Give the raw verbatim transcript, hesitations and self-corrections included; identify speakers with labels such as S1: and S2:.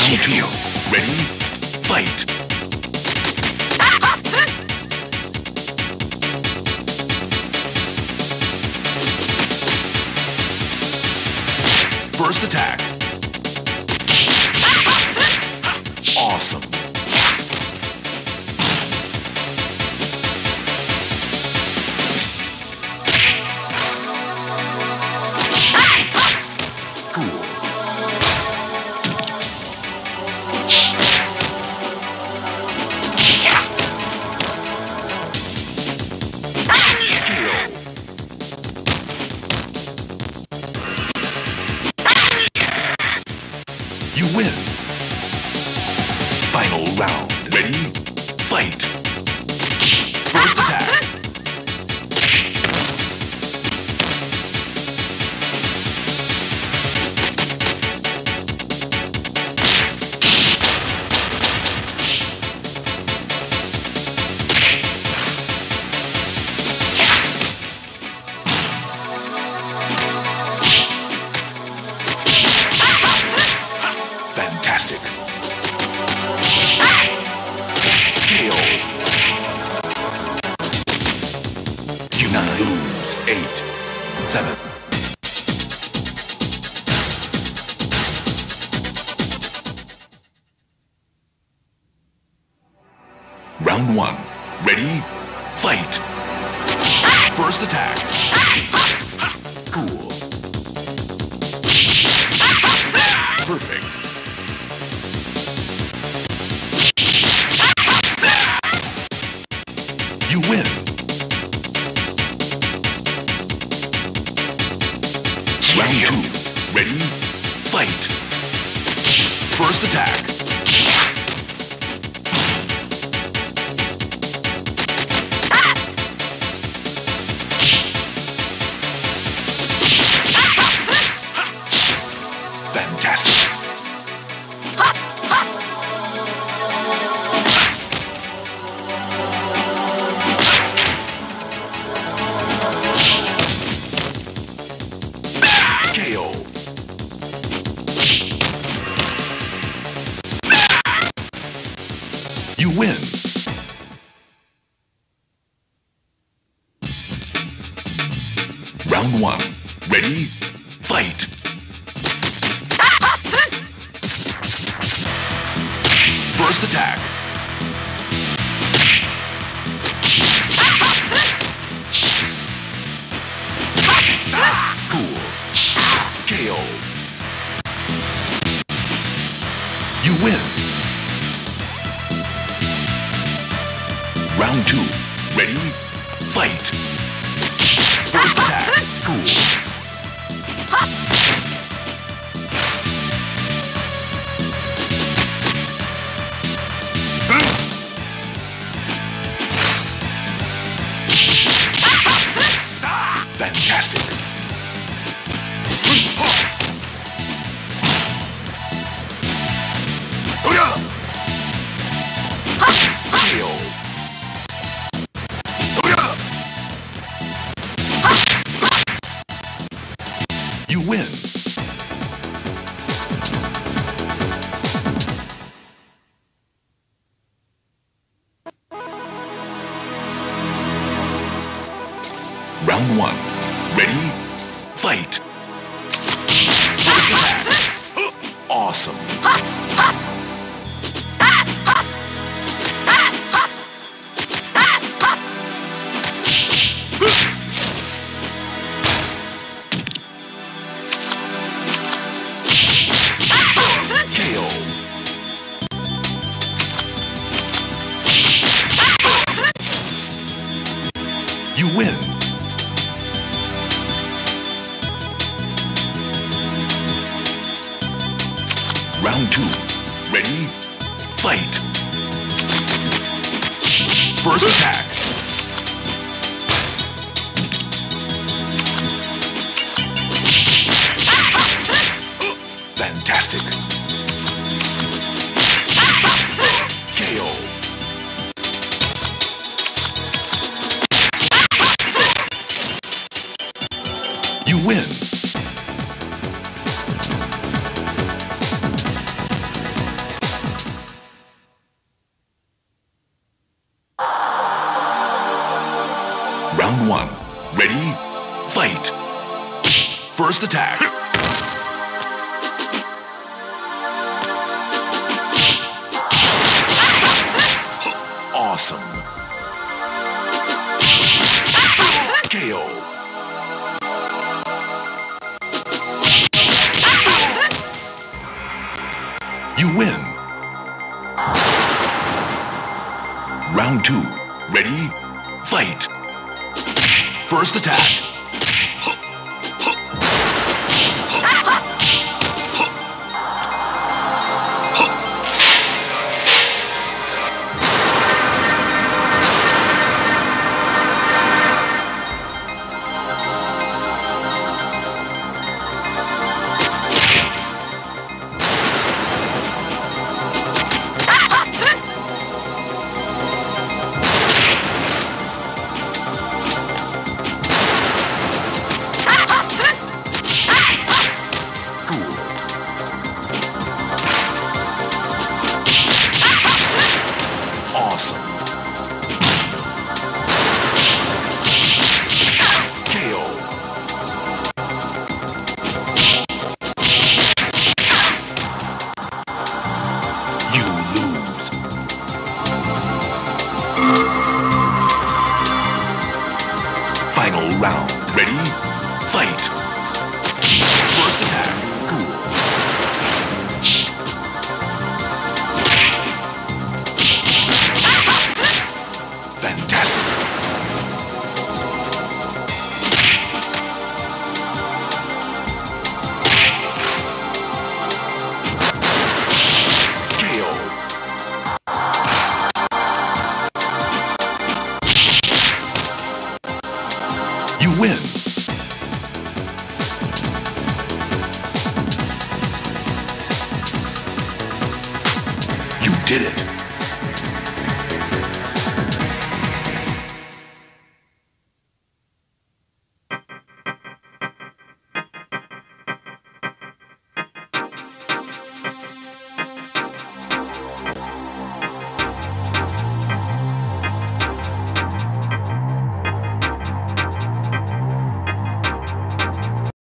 S1: Round two. Ready? Fight! First attack. Awesome. Cool. You win. Final round. Ready? Fight. First attack. Fantastic. K O. You now lose. Eight. Seven. Round one. Ready? Fight. First attack. Cool. Perfect. You win. Round two. Ready? Fight. First attack. Fantastic. K O. You win. Round one. Ready? Fight. First attack. Cool. K O. You win. Round two. Ready? Fight. First attack. Cool. Fantastic. K O. You win. Round one. Ready? Fight. First attack. Awesome. K O. You win. Round two. Ready? Fight. First attack. Fantastic. K O. You win. Round one. Ready? Fight. First attack. Awesome. K O. You win. Round two. Ready? Fight. First attack. Final round. Ready? Fight. First attack. Cool. Fantastic. K O. You win. You did it.